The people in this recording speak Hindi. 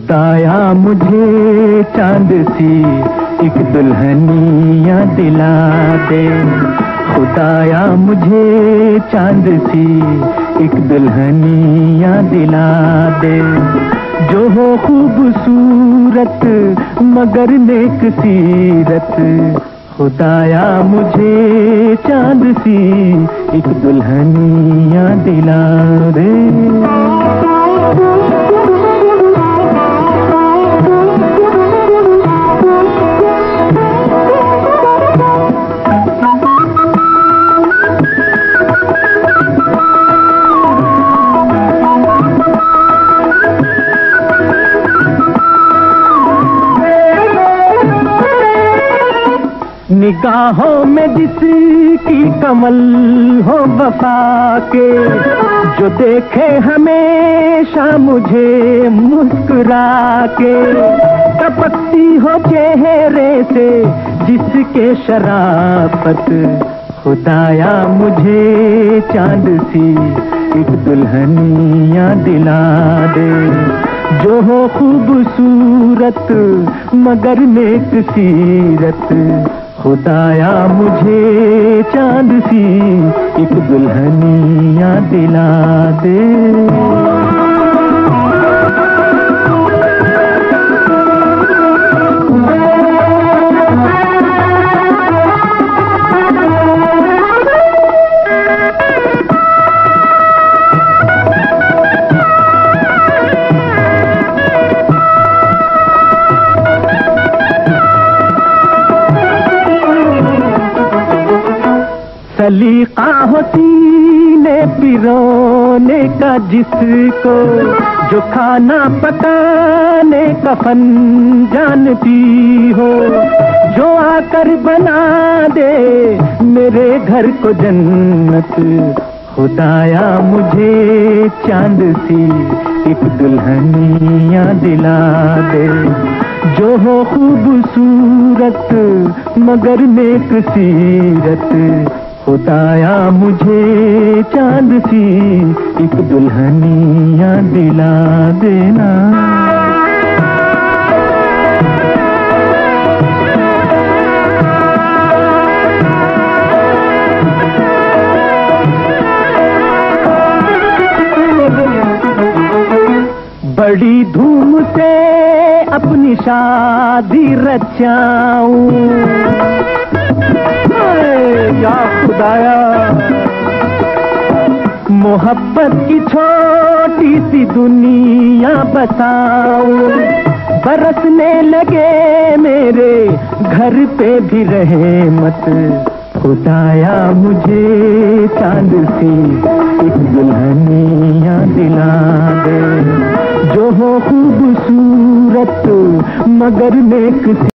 खुदाया मुझे चांद सी एक दुल्हनिया दिला दे। खुदाया मुझे चांद सी एक दुल्हनिया दिला दे, जो हो खूबसूरत मगर नेक सीरत। खुदाया मुझे चांद सी एक दुल्हनिया दिला दे। निगाहों में जिसकी कमल हो वफा के, जो देखे हमेशा मुझे मुस्कुरा के। टपकती हो चेहरे से जिसके शराफत। खुदाया मुझे चांद सी एक दुल्हनिया दिला दे, जो हो खूबसूरत मगर नेक सीरत। खुदाया मुझे चांद सी एक दुल्हनिया दिला दे। सलीका हो सीने पिरोने का जिसको, जो खाना पकाने का फन जानती हो, जो आकर बना दे मेरे घर को जन्नत। खुदाया मुझे चांद सी एक दुल्हनिया दिला दे, जो हो खूबसूरत मगर नेक सीरत। खुदाया मुझे चांद सी एक दुल्हनिया दिला देना। बड़ी धूम से अपनी शादी रचाऊं या खुदाया, मोहब्बत की छोटी सी दुनिया बसाऊं। बरसने लगे मेरे घर पे भी रहमत। खुदाया मुझे चांद सी एक दुल्हनिया दिला दे, जो हो खूबसूरत मगर नेक